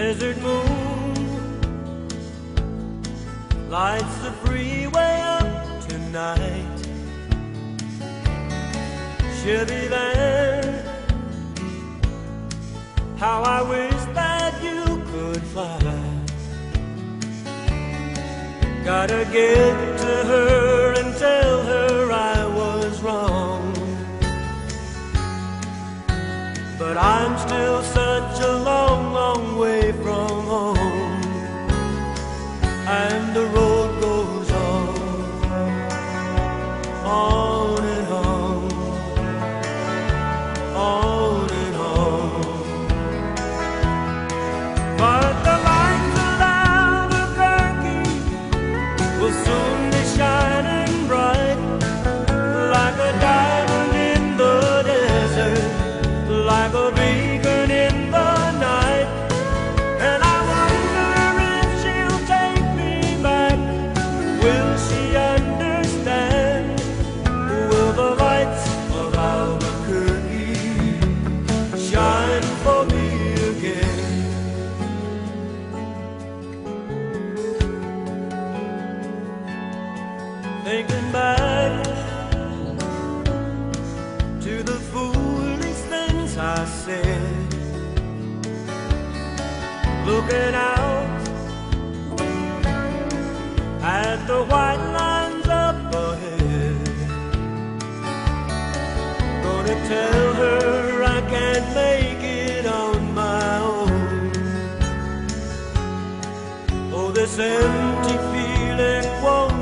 desert moon lights the freeway up tonight. Chevy van, how I wish that you could fly. Gotta get to her and tell her I was wrong, but I'm still such a long, long way from home, and the road goes on and on, on and on. But the lights of Albuquerque will soon be shining bright, like a diamond in the desert, like a beacon in the night. And I wonder if she'll take me back. Will she understand? Will the lights of Albuquerque shine for me again? Thinking back to the foolish things I said, looking out at the white lines up ahead. Gonna tell her I can't make it on my own. Oh, this empty feeling won't